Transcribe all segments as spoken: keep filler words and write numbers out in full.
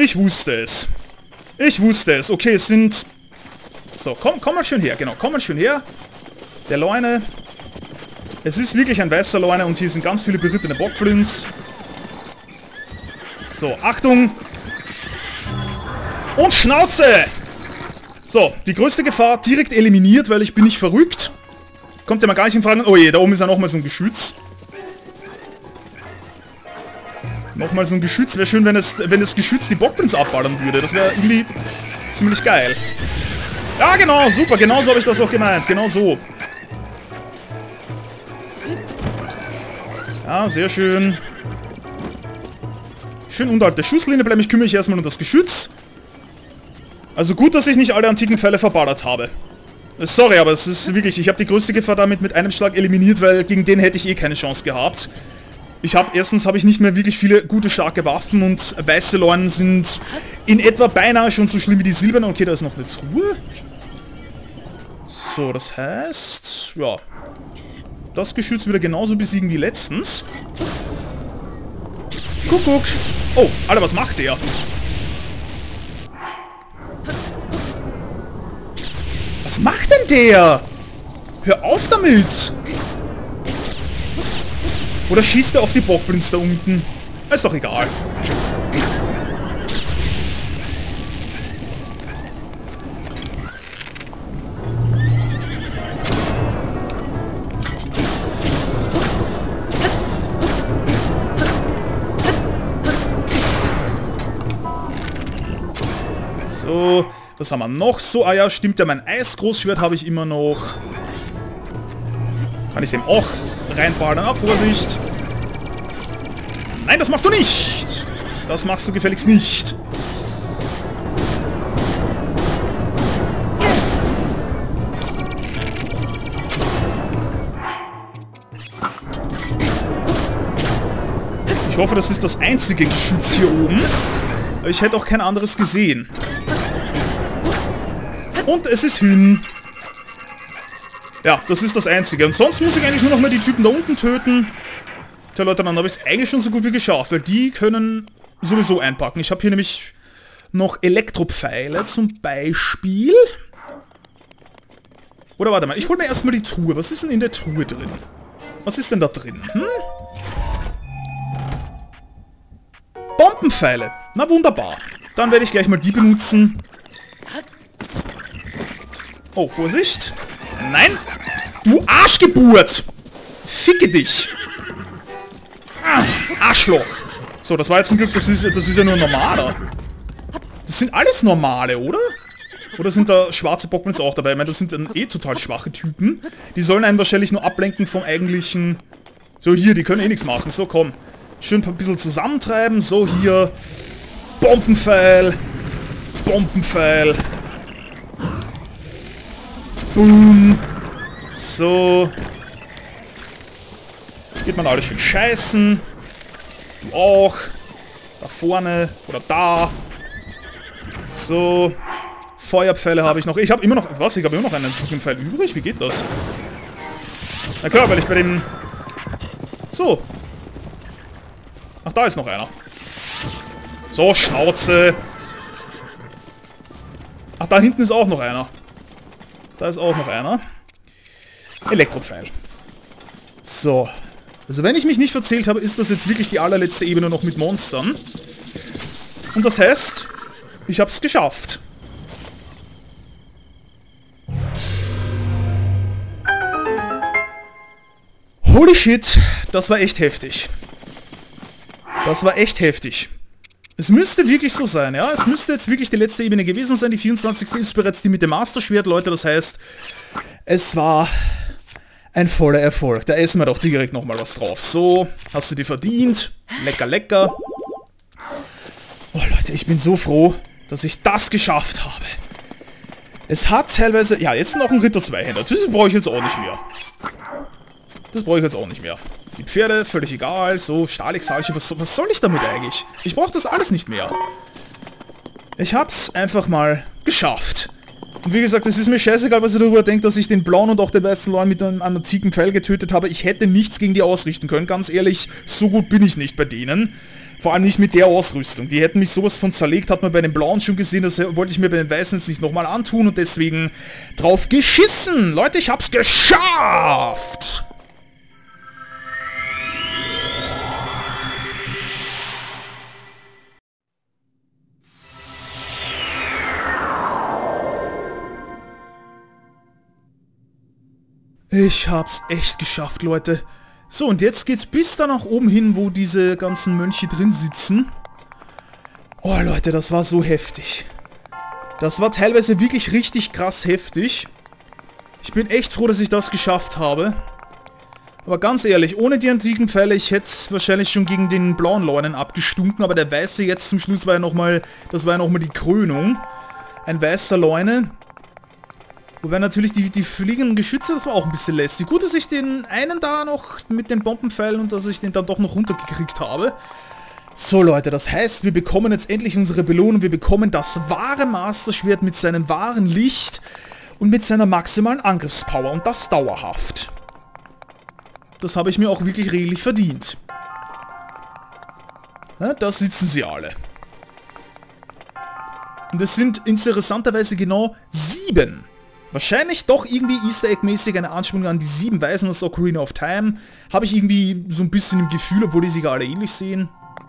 Ich wusste es. Ich wusste es. Okay, es sind... So, komm, komm mal schön her. Genau, komm mal schön her. Der Leune. Es ist wirklich ein weißer Leune und hier sind ganz viele berittene Bockblins. So, Achtung. Und Schnauze! So, die größte Gefahr direkt eliminiert, weil ich bin nicht verrückt. Kommt ja mal gar nicht in Frage. Oh je, da oben ist ja nochmal so ein Geschütz. Nochmal so ein Geschütz. Wäre schön, wenn es, wenn das Geschütz die Bockblins abballern würde. Das wäre irgendwie ziemlich geil. Ja, genau, super. Genau so habe ich das auch gemeint. Genau so. Ja, sehr schön. Schön unterhalb der Schusslinie bleiben. Ich kümmere mich erstmal um das Geschütz. Also gut, dass ich nicht alle antiken Pfeile verballert habe. Sorry, aber es ist wirklich... Ich habe die größte Gefahr damit mit einem Schlag eliminiert, weil gegen den hätte ich eh keine Chance gehabt. Ich habe... Erstens habe ich nicht mehr wirklich viele gute, starke Waffen und weiße Leunen sind in etwa beinahe schon so schlimm wie die silbernen. Okay, da ist noch eine Truhe. So, das heißt... Ja... Das Geschütz wieder genauso besiegen wie letztens. Kuckuck. Oh, Alter, was macht der? Was macht denn der? Hör auf damit! Oder schießt er auf die Bockblins da unten? Ist doch egal. So, was haben wir noch? So, ah ja, stimmt ja, mein Eisgroßschwert habe ich immer noch. Kann ich dem auch reinballern? Ah, Vorsicht! Nein, das machst du nicht! Das machst du gefälligst nicht. Ich hoffe, das ist das einzige Geschütz hier oben. Aber ich hätte auch kein anderes gesehen. Und es ist hin. Ja, das ist das Einzige. Und sonst muss ich eigentlich nur noch mal die Typen da unten töten. Tja, Leute, dann habe ich es eigentlich schon so gut wie geschafft, weil die können sowieso einpacken. Ich habe hier nämlich noch Elektropfeile zum Beispiel. Oder warte mal, ich hole mir erstmal die Truhe. Was ist denn in der Truhe drin? Was ist denn da drin? Hm? Bombenpfeile. Na wunderbar. Dann werde ich gleich mal die benutzen. Oh, Vorsicht. Nein! Du Arschgeburt! Ficke dich! Ah, Arschloch! So, das war jetzt zum Glück, das ist, das ist ja nur ein normaler. Das sind alles normale, oder? Oder sind da schwarze Bockblins auch dabei? Ich meine, das sind dann eh total schwache Typen. Die sollen einen wahrscheinlich nur ablenken vom eigentlichen... So, hier, die können eh nichts machen. So, komm. Schön ein bisschen zusammentreiben. So, hier. Bombenpfeil. Bombenpfeil. Boom. So. Geht man alles schön scheißen. Du auch. Da vorne. Oder da. So. Feuerpfeile habe ich noch. Ich habe immer noch... Was? Ich habe immer noch einen Pfeil übrig? Wie geht das? Na klar, weil ich bei dem... So. Ach, da ist noch einer. So, Schnauze. Ach, da hinten ist auch noch einer. Da ist auch noch einer. Elektropfeil. So. Also wenn ich mich nicht verzählt habe, ist das jetzt wirklich die allerletzte Ebene noch mit Monstern. Und das heißt, ich habe es geschafft. Holy shit, das war echt heftig. Das war echt heftig. Es müsste wirklich so sein, ja. Es müsste jetzt wirklich die letzte Ebene gewesen sein. Die vierundzwanzigste ist bereits die mit dem Master-Schwert, Leute. Das heißt, es war ein voller Erfolg. Da essen wir doch direkt nochmal was drauf. So, hast du dir verdient. Lecker, lecker. Oh, Leute, ich bin so froh, dass ich das geschafft habe. Es hat teilweise... Ja, jetzt noch ein Ritter Zweihänder. Das brauche ich jetzt auch nicht mehr. Das brauche ich jetzt auch nicht mehr. Die Pferde, völlig egal. So, Stahlexalche, was, was soll ich damit eigentlich? Ich brauche das alles nicht mehr. Ich hab's einfach mal geschafft. Und wie gesagt, es ist mir scheißegal, was ihr darüber denkt, dass ich den blauen und auch den weißen Leuen mit einem antiken Pfeil getötet habe. Ich hätte nichts gegen die ausrichten können. Ganz ehrlich, so gut bin ich nicht bei denen. Vor allem nicht mit der Ausrüstung. Die hätten mich sowas von zerlegt, hat man bei den Blauen schon gesehen. Das wollte ich mir bei den Weißen jetzt nicht nochmal antun und deswegen drauf geschissen. Leute, ich hab's geschafft! Ich hab's echt geschafft, Leute. So, und jetzt geht's bis da nach oben hin, wo diese ganzen Mönche drin sitzen. Oh, Leute, das war so heftig. Das war teilweise wirklich richtig krass heftig. Ich bin echt froh, dass ich das geschafft habe. Aber ganz ehrlich, ohne die antiken Pfeile, ich hätte wahrscheinlich schon gegen den blauen Leunen abgestunken. Aber der weiße jetzt zum Schluss war ja nochmal, das war ja nochmal die Krönung. Ein weißer Leune. Wobei natürlich die, die fliegenden Geschütze, das war auch ein bisschen lästig. Gut, dass ich den einen da noch mit den Bombenpfeilen und dass ich den dann doch noch runtergekriegt habe. So Leute, das heißt, wir bekommen jetzt endlich unsere Belohnung. Wir bekommen das wahre Master-Schwert mit seinem wahren Licht und mit seiner maximalen Angriffspower. Und das dauerhaft. Das habe ich mir auch wirklich redlich verdient. Ja, da sitzen sie alle. Und es sind interessanterweise genau sieben. Wahrscheinlich doch irgendwie Easter Egg-mäßig eine Anspielung an die sieben Weisen aus Ocarina of Time. Habe ich irgendwie so ein bisschen im Gefühl, obwohl die sich alle ähnlich sehen.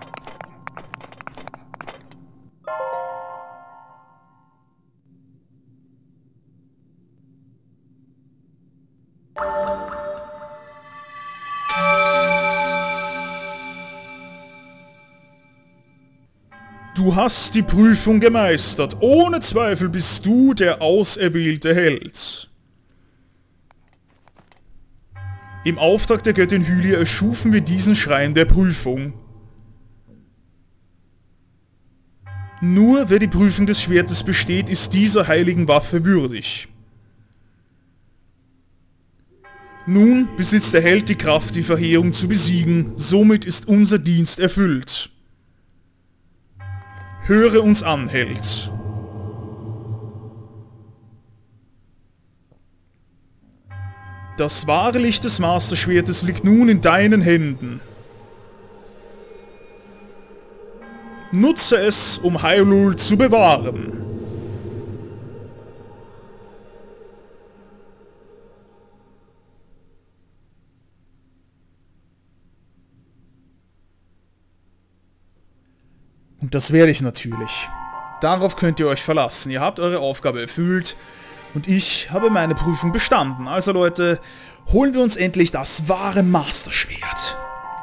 Du hast die Prüfung gemeistert. Ohne Zweifel bist du der auserwählte Held. Im Auftrag der Göttin Hylia erschufen wir diesen Schrein der Prüfung. Nur wer die Prüfung des Schwertes besteht, ist dieser heiligen Waffe würdig. Nun besitzt der Held die Kraft, die Verheerung zu besiegen. Somit ist unser Dienst erfüllt. Höre uns an, Held. Das wahre Licht des Master-Schwertes liegt nun in deinen Händen. Nutze es, um Hyrule zu bewahren. Und das werde ich natürlich. Darauf könnt ihr euch verlassen. Ihr habt eure Aufgabe erfüllt und ich habe meine Prüfung bestanden. Also Leute, holen wir uns endlich das wahre Master-Schwert.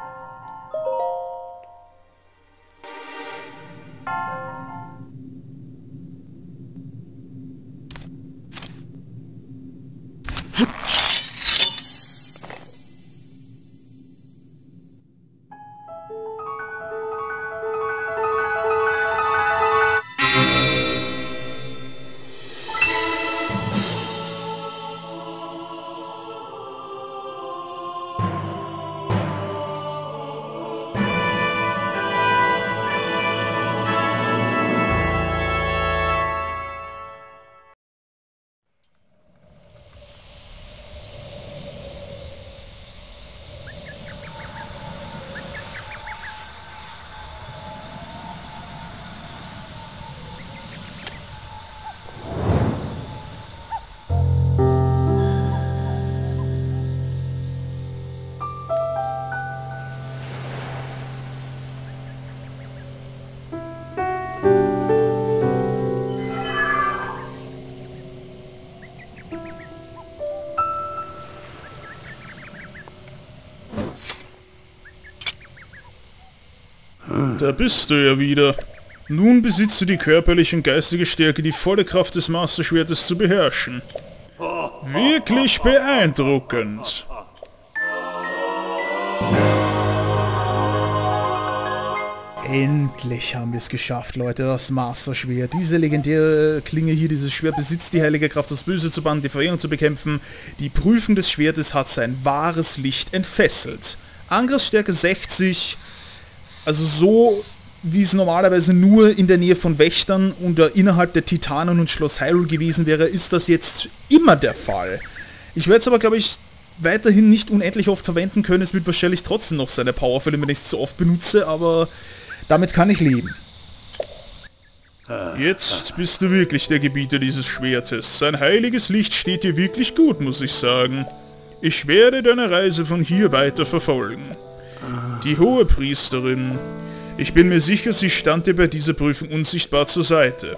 Da bist du ja wieder. Nun besitzt du die körperliche und geistige Stärke, die volle Kraft des Master-Schwertes zu beherrschen. Wirklich beeindruckend. Endlich haben wir es geschafft, Leute, das Master-Schwert. Diese legendäre Klinge hier, dieses Schwert besitzt die heilige Kraft, das Böse zu bannen, die Verheerung zu bekämpfen. Die Prüfung des Schwertes hat sein wahres Licht entfesselt. Angriffsstärke sechzig, also so wie es normalerweise nur in der Nähe von Wächtern oder innerhalb der Titanen und Schloss Hyrule gewesen wäre, ist das jetzt immer der Fall. Ich werde es aber, glaube ich, weiterhin nicht unendlich oft verwenden können. Es wird wahrscheinlich trotzdem noch seine Power verlieren, wenn ich es so oft benutze, aber Damit kann ich leben. Jetzt bist du wirklich der Gebieter dieses Schwertes. Sein heiliges Licht steht dir wirklich gut, muss ich sagen. Ich werde deine Reise von hier weiter verfolgen. Die Hohepriesterin. Ich bin mir sicher, sie stand dir bei dieser Prüfung unsichtbar zur Seite.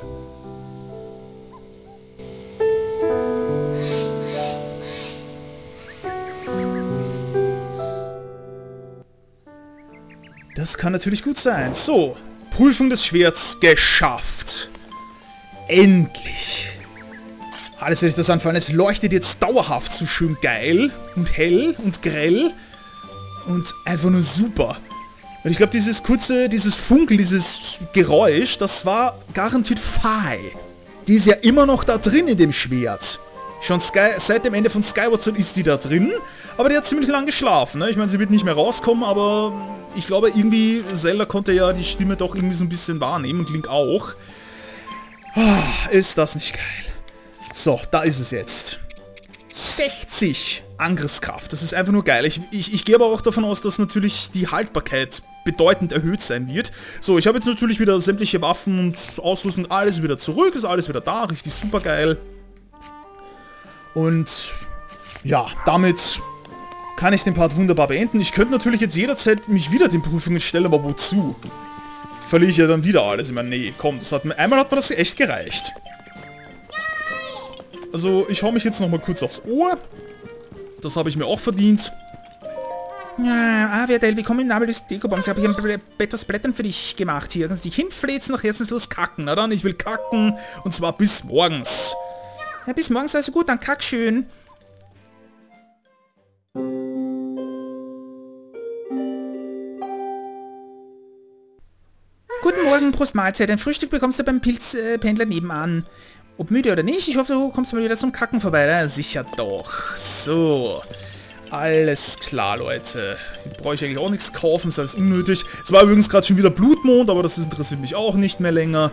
Das kann natürlich gut sein. So, Prüfung des Schwerts geschafft. Endlich. Alles, wenn ich das anfallen, es leuchtet jetzt dauerhaft so schön geil und hell und grell und einfach nur super. Und ich glaube, dieses kurze, dieses Funkeln, dieses Geräusch, das war garantiert Faye. Die ist ja immer noch da drin in dem Schwert. Schon Sky, seit dem Ende von Skyward Sword ist die da drin, aber die hat ziemlich lang geschlafen, ne? Ich meine, sie wird nicht mehr rauskommen, aber ich glaube irgendwie, Zelda konnte ja die Stimme doch irgendwie so ein bisschen wahrnehmen und Link auch. Ah, ist das nicht geil. So, da ist es jetzt. sechzig Angriffskraft, das ist einfach nur geil. Ich, ich, ich gehe aber auch davon aus, dass natürlich die Haltbarkeit bedeutend erhöht sein wird. So, ich habe jetzt natürlich wieder sämtliche Waffen und Ausrüstung, alles wieder zurück, ist alles wieder da, richtig super geil. Und ja, damit kann ich den Part wunderbar beenden. Ich könnte natürlich jetzt jederzeit mich wieder den Prüfungen stellen, aber wozu? Verliere ich ja dann wieder alles. Ich meine, nee, komm, das hat mir, einmal hat mir das echt gereicht. Also, ich hau mich jetzt nochmal kurz aufs Ohr. Das habe ich mir auch verdient. Ja, ah, Verdell, willkommen im Namen des Dekobombs. Ich habe hier etwas Blättern für dich gemacht hier. Kannst dich hinfläzen, nach herzenslos kacken. Na dann, ich will kacken. Und zwar bis morgens. Ja, bis morgens also gut, dann kack schön. Guten Morgen, Prost Mahlzeit. Ein Frühstück bekommst du beim Pilzpendler äh, nebenan. Ob müde oder nicht, ich hoffe, du kommst mal wieder zum Kacken vorbei. Na, sicher doch. So. Alles klar, Leute. Hier brauche ich eigentlich auch nichts kaufen, ist alles unnötig. Es war übrigens gerade schon wieder Blutmond, aber das interessiert mich auch nicht mehr länger.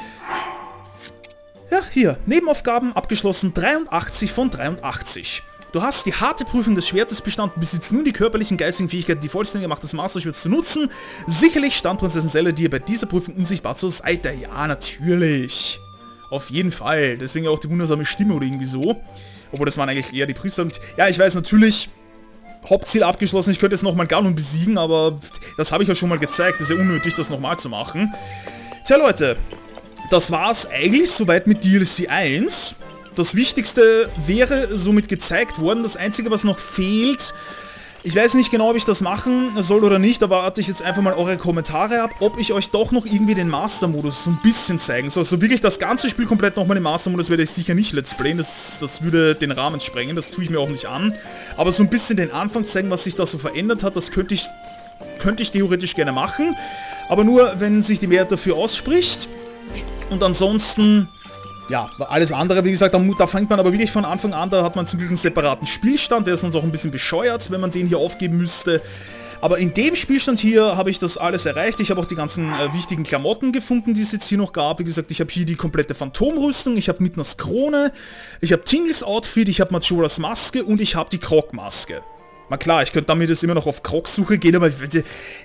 Ja, hier. Nebenaufgaben abgeschlossen. dreiundachtzig von dreiundachtzig. Du hast die harte Prüfung des Schwertes bestanden, besitzt nun die körperlichen, geistigen Fähigkeiten, die vollständige Macht des Master-Schwerts zu nutzen. Sicherlich stand Prinzessin Zelda dir bei dieser Prüfung unsichtbar zur Seite. Ja, natürlich. Auf jeden Fall. Deswegen auch die wundersame Stimme oder irgendwie so. Obwohl, das waren eigentlich eher die Priester. Und ja, ich weiß natürlich, Hauptziel abgeschlossen. Ich könnte jetzt nochmal Ganon besiegen, aber das habe ich ja schon mal gezeigt. Das ist ja unnötig, das nochmal zu machen. Tja, Leute. Das war's eigentlich soweit mit D L C eins. Das Wichtigste wäre somit gezeigt worden. Das Einzige, was noch fehlt, ich weiß nicht genau, ob ich das machen soll oder nicht, aber warte ich jetzt einfach mal eure Kommentare ab, ob ich euch doch noch irgendwie den Master-Modus so ein bisschen zeigen soll. Also wirklich das ganze Spiel komplett nochmal im Master-Modus werde ich sicher nicht let's playen, das, das würde den Rahmen sprengen, das tue ich mir auch nicht an. Aber so ein bisschen den Anfang zeigen, was sich da so verändert hat, das könnte ich, könnte ich theoretisch gerne machen. Aber nur, wenn sich die Mehrheit dafür ausspricht. Und ansonsten, ja, alles andere, wie gesagt, da, da fängt man aber wirklich von Anfang an, da hat man zum Glück einen separaten Spielstand, der ist uns auch ein bisschen bescheuert, wenn man den hier aufgeben müsste. Aber in dem Spielstand hier habe ich das alles erreicht. Ich habe auch die ganzen äh, wichtigen Klamotten gefunden, die es jetzt hier noch gab. Wie gesagt, ich habe hier die komplette Phantomrüstung, ich habe Midnas Krone, ich habe Tingles Outfit, ich habe Majoras Maske und ich habe die Krog-Maske. Na klar, ich könnte damit jetzt immer noch auf Krog-Suche gehen, aber ich will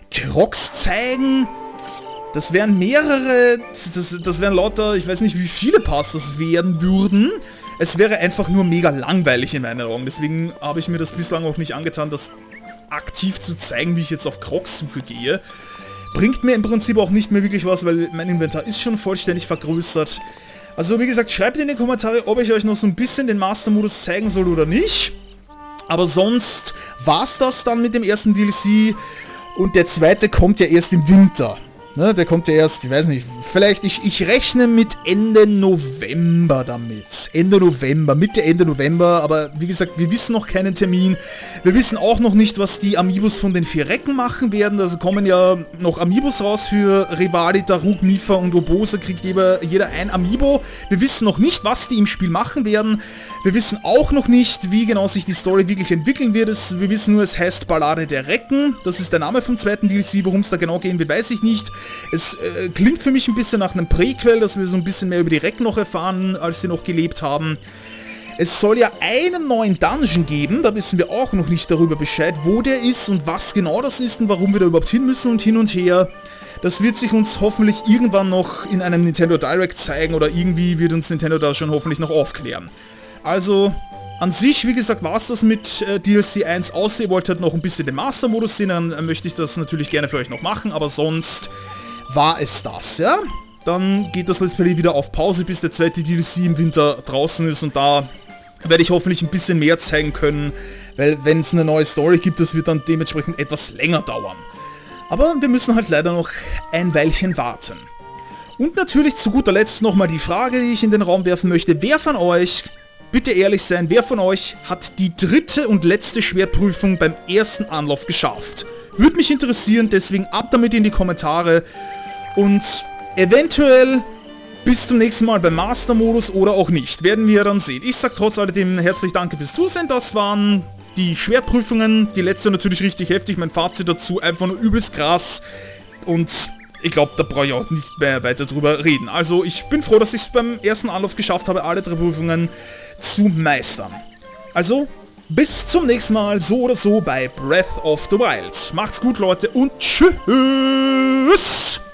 Krogs zeigen. Das wären mehrere, das, das wären lauter, ich weiß nicht wie viele Parts das werden würden. Es wäre einfach nur mega langweilig in meinen Augen. Deswegen habe ich mir das bislang auch nicht angetan, das aktiv zu zeigen, wie ich jetzt auf Krogs-Suche gehe. Bringt mir im Prinzip auch nicht mehr wirklich was, weil mein Inventar ist schon vollständig vergrößert. Also wie gesagt, schreibt in die Kommentare, ob ich euch noch so ein bisschen den Master-Modus zeigen soll oder nicht. Aber sonst war's das dann mit dem ersten D L C. Und der zweite kommt ja erst im Winter. Ne, der kommt ja erst, ich weiß nicht, vielleicht, ich, ich rechne mit Ende November damit. Ende November, Mitte, Ende November, aber wie gesagt, wir wissen noch keinen Termin. Wir wissen auch noch nicht, was die Amiibos von den vier Recken machen werden. Also kommen ja noch Amiibos raus für Revali, Daruk, Mipha und Urbosa, kriegt jeder, jeder ein Amiibo. Wir wissen noch nicht, was die im Spiel machen werden. Wir wissen auch noch nicht, wie genau sich die Story wirklich entwickeln wird. Es, wir wissen nur, es heißt Ballade der Recken. Das ist der Name vom zweiten D L C. Worum es da genau gehen wird, weiß ich nicht. Es äh, klingt für mich ein bisschen nach einem Prequel, dass wir so ein bisschen mehr über die Recken noch erfahren, als sie noch gelebt haben. Es soll ja einen neuen Dungeon geben, da wissen wir auch noch nicht darüber Bescheid, wo der ist und was genau das ist und warum wir da überhaupt hin müssen und hin und her. Das wird sich uns hoffentlich irgendwann noch in einem Nintendo Direct zeigen oder irgendwie wird uns Nintendo da schon hoffentlich noch aufklären. Also, an sich, wie gesagt, war es das mit äh, D L C eins, außer ihr wollt halt noch ein bisschen den Master-Modus sehen, dann äh, möchte ich das natürlich gerne für euch noch machen, aber sonst war es das, ja? Dann geht das Let's Play wieder auf Pause, bis der zweite D L C im Winter draußen ist und da werde ich hoffentlich ein bisschen mehr zeigen können, weil wenn es eine neue Story gibt, das wird dann dementsprechend etwas länger dauern. Aber wir müssen halt leider noch ein Weilchen warten. Und natürlich zu guter Letzt nochmal die Frage, die ich in den Raum werfen möchte. Wer von euch, bitte ehrlich sein, wer von euch hat die dritte und letzte Schwertprüfung beim ersten Anlauf geschafft? Würde mich interessieren, deswegen ab damit in die Kommentare. Und eventuell bis zum nächsten Mal beim Master-Modus oder auch nicht. Werden wir dann sehen. Ich sag trotz alledem herzlich danke fürs Zusehen. Das waren die Schwertprüfungen. Die letzte natürlich richtig heftig. Mein Fazit dazu einfach nur übelst krass. Und ich glaube, da brauche ich auch nicht mehr weiter drüber reden. Also ich bin froh, dass ich es beim ersten Anlauf geschafft habe, alle drei Prüfungen zu meistern. Also, bis zum nächsten Mal, so oder so, bei Breath of the Wild. Macht's gut, Leute, und tschüss!